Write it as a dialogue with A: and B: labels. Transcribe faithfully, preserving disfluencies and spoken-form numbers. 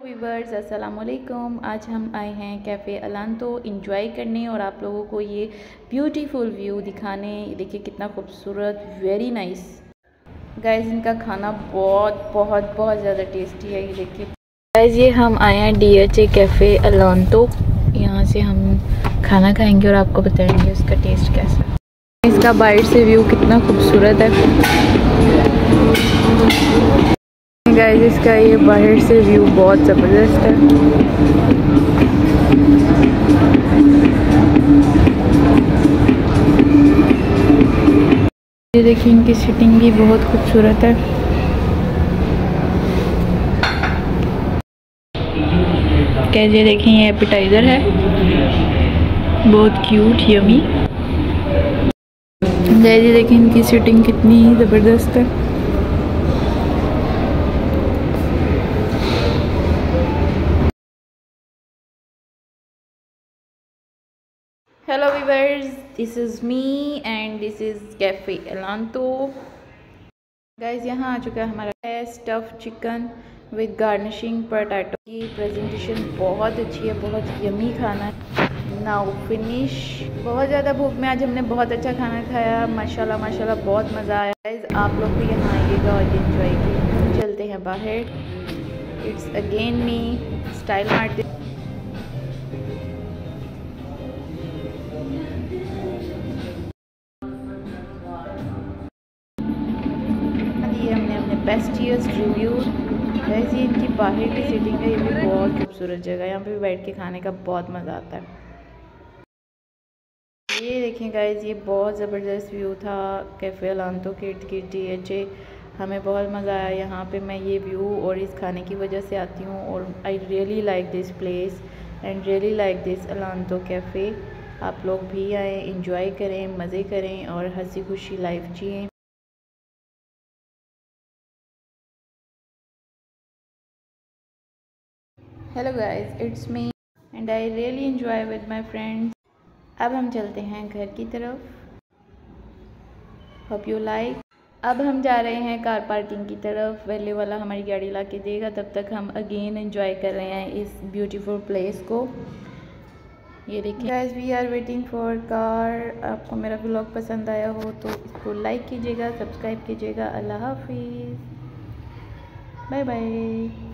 A: Viewers अस्सलाम वालेकुम। आज हम आए हैं कैफ़े अलांतो इंजॉय करने और आप लोगों को ये ब्यूटीफुल व्यू दिखाने। देखिए कितना खूबसूरत, वेरी नाइस गाइस। इनका खाना बहुत बहुत बहुत ज़्यादा टेस्टी है। ये देखिए गाइस, ये हम आए हैं D H A cafe Alanto. यहाँ से हम खाना खाएंगे और आपको बताएंगे उसका टेस्ट कैसा है। इसका बाइट से व्यू कितना खूबसूरत है गाइस। इसका ये बाहर से व्यू बहुत ज़बरदस्त है। ये देखिए इनकी सीटिंग भी बहुत खूबसूरत है। कैसे देखें, ये एपेटाइज़र है, बहुत क्यूट यमी। जैसे देखें इनकी सीटिंग कितनी ज़बरदस्त है। Hello viewers, this is me and this is cafe Alanto. Guys, यहाँ आ चुका है हमारा stuff chicken with garnishing potato की प्रेजेंटेशन बहुत अच्छी है, बहुत यमी खाना है। Now finish. बहुत ज़्यादा भूख में आज हमने बहुत अच्छा खाना खाया, माशाल्लाह माशाल्लाह, बहुत मज़ा आया। गाइस, आप लोग भी यहाँ आइएगा और एंजॉय कीजिए। हम चलते हैं बाहर। इट्स अगेन मी स्टाइल मारते। हमने अपने बेस्टियस्ट रिव्यू। वैसे इनकी बाहर की सीटिंग है, ये भी बहुत खूबसूरत जगह है। यहाँ पे बैठ के खाने का बहुत मज़ा आता है। ये देखें गाइस, ये बहुत ज़बरदस्त व्यू था कैफ़े अलांतो के इर्द गिर्द डी एच ए। हमें बहुत मज़ा आया यहाँ पे। मैं ये व्यू और इस खाने की वजह से आती हूँ और I really like this place and really like this Alanto cafe. आप लोग भी आएँ, इंजॉय करें, मज़े करें और हंसी खुशी लाइफ जिएँ। Hello guys, it's me and I really enjoy with my friends. अब हम चलते हैं घर की तरफ। Hope you like. अब हम जा रहे हैं कार पार्किंग की तरफ। वैले वाला हमारी गाड़ी ला के देगा, तब तक हम अगेन एंजॉय कर रहे हैं इस ब्यूटीफुल प्लेस को। ये देखिए guys, we are waiting for car. आपको मेरा व्लॉग पसंद आया हो तो इसको लाइक कीजिएगा, सब्सक्राइब कीजिएगा। अल्लाह हाफिज़, बाय बाय।